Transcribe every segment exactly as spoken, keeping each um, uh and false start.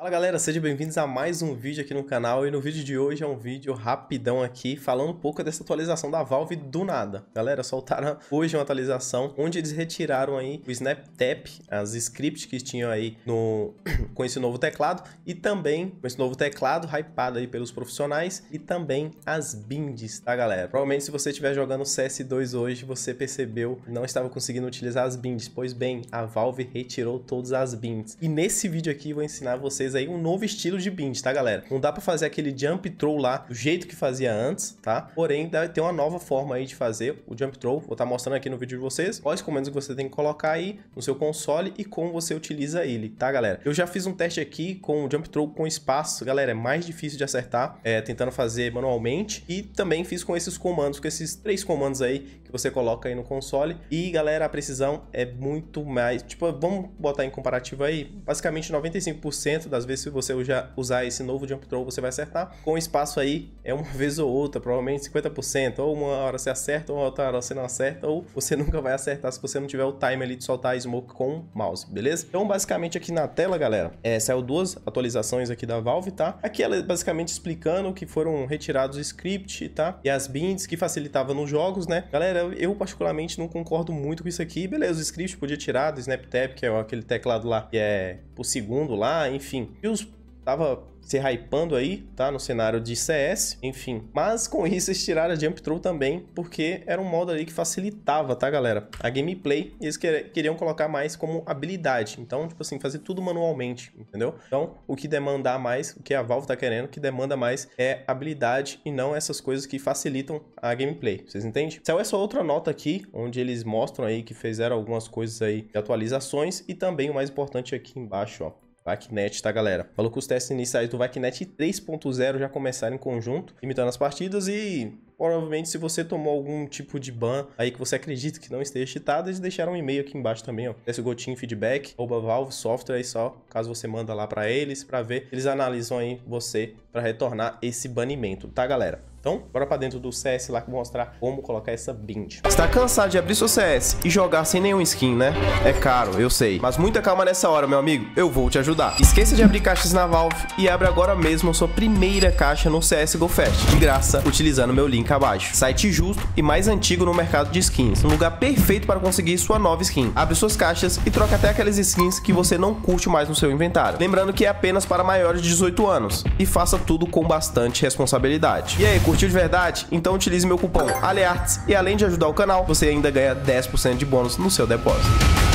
Fala galera, sejam bem-vindos a mais um vídeo aqui no canal. E no vídeo de hoje é um vídeo rapidão aqui, falando um pouco dessa atualização da Valve do nada. Galera, soltaram hoje uma atualização onde eles retiraram aí o SnapTap, as scripts que tinham aí no... com esse novo teclado, e também com esse novo teclado hypado aí pelos profissionais, e também as binds, tá galera? Provavelmente se você estiver jogando C S dois hoje, você percebeu que não estava conseguindo utilizar as binds. Pois bem, a Valve retirou todas as binds. E nesse vídeo aqui eu vou ensinar vocês aí um novo estilo de bind, tá galera? Não dá pra fazer aquele jump throw lá do jeito que fazia antes, tá? Porém, deve ter uma nova forma aí de fazer o jump throw. Vou estar mostrando aqui no vídeo de vocês quais comandos que você tem que colocar aí no seu console e como você utiliza ele, tá galera? Eu já fiz um teste aqui com o jump throw com espaço, galera, é mais difícil de acertar, é, tentando fazer manualmente, e também fiz com esses comandos, com esses três comandos aí que você coloca aí no console, e galera, a precisão é muito mais, tipo, vamos botar em comparativo aí, basicamente noventa e cinco por cento das vezes se você usar esse novo jump throw, você vai acertar. Com espaço aí, é uma vez ou outra, provavelmente cinquenta por cento, ou uma hora você acerta, ou outra hora você não acerta, ou você nunca vai acertar se você não tiver o time ali de soltar a smoke com o mouse, beleza? Então, basicamente aqui na tela, galera, é, saiu duas atualizações aqui da Valve, tá? Aqui ela é basicamente explicando que foram retirados o script, tá? E as binds que facilitava nos jogos, né? Galera, eu particularmente não concordo muito com isso aqui. Beleza, o script podia tirar do SnapTap, que é aquele teclado lá que é por segundo lá, enfim. E os tava se hypando aí, tá? No cenário de C S, enfim. Mas com isso eles tiraram a Jump Throw também, porque era um modo ali que facilitava, tá, galera? A gameplay, e eles queriam colocar mais como habilidade. Então, tipo assim, fazer tudo manualmente, entendeu? Então, o que demandar mais, o que a Valve tá querendo, o que demanda mais é habilidade e não essas coisas que facilitam a gameplay. Vocês entendem? Saiu essa outra nota aqui, onde eles mostram aí que fizeram algumas coisas aí de atualizações, e também o mais importante aqui embaixo, ó. VACnet, tá galera? Falou que os testes iniciais do VACnet três ponto zero já começaram em conjunto, imitando as partidas, e provavelmente se você tomou algum tipo de ban aí que você acredita que não esteja cheatado, eles deixaram um e-mail aqui embaixo também, ó. Esse gotinho feedback, arroba Valve Software, aí só, caso você manda lá pra eles, pra ver, eles analisam aí você pra retornar esse banimento, tá galera? Então, bora pra dentro do C S lá que eu vou mostrar como colocar essa bind. Está cansado de abrir seu C S e jogar sem nenhum skin, né? É caro, eu sei. Mas muita calma nessa hora, meu amigo. Eu vou te ajudar. Esqueça de abrir caixas na Valve e abre agora mesmo a sua primeira caixa no C S G O Fest, de graça, utilizando o meu link abaixo. Site justo e mais antigo no mercado de skins. Um lugar perfeito para conseguir sua nova skin. Abre suas caixas e troca até aquelas skins que você não curte mais no seu inventário. Lembrando que é apenas para maiores de dezoito anos. E faça tudo com bastante responsabilidade. E aí, curtiu de verdade? Então utilize meu cupom ALEARTS e além de ajudar o canal, você ainda ganha dez por cento de bônus no seu depósito.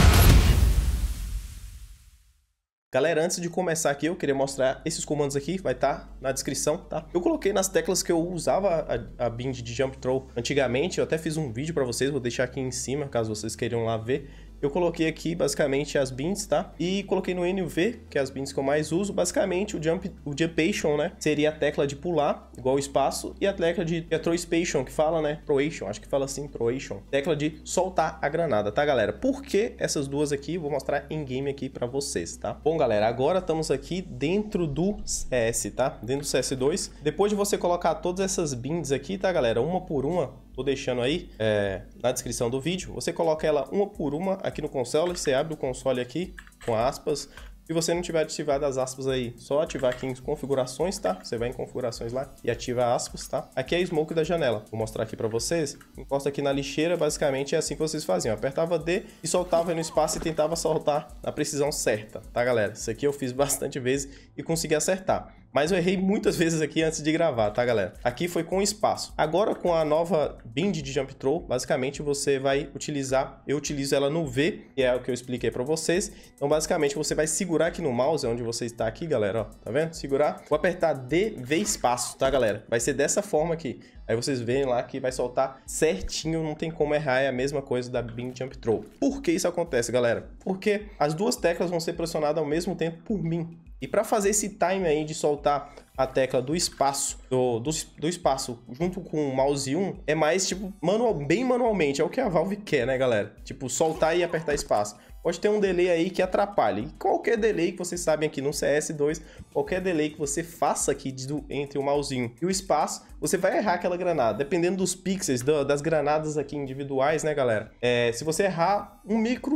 Galera, antes de começar aqui, eu queria mostrar esses comandos aqui, vai estar na descrição, tá? Eu coloquei nas teclas que eu usava a, a bind de Jump Throw antigamente, eu até fiz um vídeo pra vocês, vou deixar aqui em cima, caso vocês queiram lá ver. Eu coloquei aqui basicamente as binds, tá? E coloquei no N V, que é as binds que eu mais uso. Basicamente o jump, o jumpation, né? Seria a tecla de pular, igual o espaço, e a tecla de a throw-spation, que fala, né? Throwation, acho que fala assim, throwation. Tecla de soltar a granada, tá, galera? Por que essas duas aqui? Vou mostrar em game aqui pra vocês, tá? Bom, galera, agora estamos aqui dentro do C S, tá? Dentro do C S dois. Depois de você colocar todas essas binds aqui, tá, galera? Uma por uma. Tô deixando aí é, na descrição do vídeo. Você coloca ela uma por uma aqui no console. Você abre o console aqui com aspas. Se você não tiver ativado as aspas aí, só ativar aqui em configurações, tá? Você vai em configurações lá e ativa aspas, tá? Aqui é a smoke da janela. Vou mostrar aqui pra vocês. Encosta aqui na lixeira, basicamente é assim que vocês faziam. Apertava D e soltava aí no espaço e tentava soltar na precisão certa, tá, galera? Isso aqui eu fiz bastante vezes e consegui acertar. Mas eu errei muitas vezes aqui antes de gravar, tá, galera? Aqui foi com espaço. Agora, com a nova bind de Jump Throw, basicamente você vai utilizar... Eu utilizo ela no V, que é o que eu expliquei pra vocês. Então, basicamente, você vai segurar aqui no mouse, onde você está aqui, galera, ó. Tá vendo? Segurar. Vou apertar D, V espaço, tá, galera? Vai ser dessa forma aqui. Aí vocês veem lá que vai soltar certinho, não tem como errar, é a mesma coisa da bind Jump Throw. Por que isso acontece, galera? Porque as duas teclas vão ser pressionadas ao mesmo tempo por mim. E para fazer esse time aí de soltar a tecla do espaço, do, do, do espaço junto com o mouse um, é mais tipo, manual, bem manualmente, é o que a Valve quer, né, galera? Tipo, soltar e apertar espaço. Pode ter um delay aí que atrapalhe. E qualquer delay que vocês sabem aqui no C S dois, qualquer delay que você faça aqui de, entre o mousinho e o espaço, você vai errar aquela granada. Dependendo dos pixels, do, das granadas aqui individuais, né, galera? É, se você errar um micro,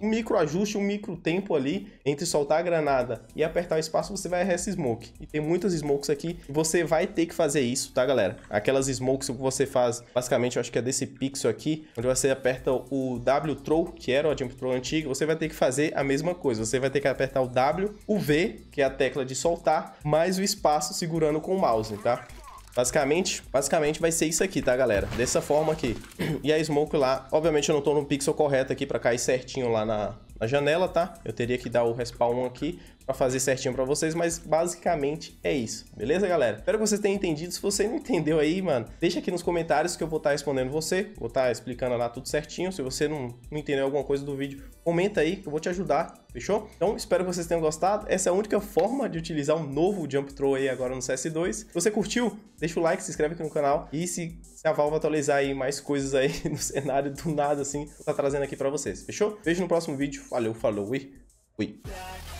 um micro ajuste, um micro tempo ali entre soltar a granada e apertar o espaço, você vai errar essa smoke. E tem muitas smokes aqui, você vai ter que fazer isso, tá, galera? Aquelas smokes que você faz, basicamente, eu acho que é desse pixel aqui, onde você aperta o W throw, que era o jump throw antigo, você vai ter que fazer a mesma coisa. Você vai ter que apertar o W, o V, que é a tecla de soltar, mais o espaço segurando com o mouse, tá? Basicamente, basicamente vai ser isso aqui, tá, galera? Dessa forma aqui. E a smoke lá, obviamente eu não tô no pixel correto aqui pra cair certinho lá na, na janela, tá? Eu teria que dar o respawn aqui pra fazer certinho pra vocês, mas basicamente é isso, beleza, galera? Espero que vocês tenham entendido. Se você não entendeu aí, mano, deixa aqui nos comentários que eu vou estar respondendo você, vou estar explicando lá tudo certinho. Se você não, não entendeu alguma coisa do vídeo, comenta aí que eu vou te ajudar, fechou? Então, espero que vocês tenham gostado. Essa é a única forma de utilizar um novo Jump Throw aí agora no C S dois. Se você curtiu, deixa o like, se inscreve aqui no canal e se, se a Valve atualizar aí mais coisas aí no cenário do nada assim, vou estar trazendo aqui pra vocês, fechou? Vejo no próximo vídeo. Valeu, falou e fui!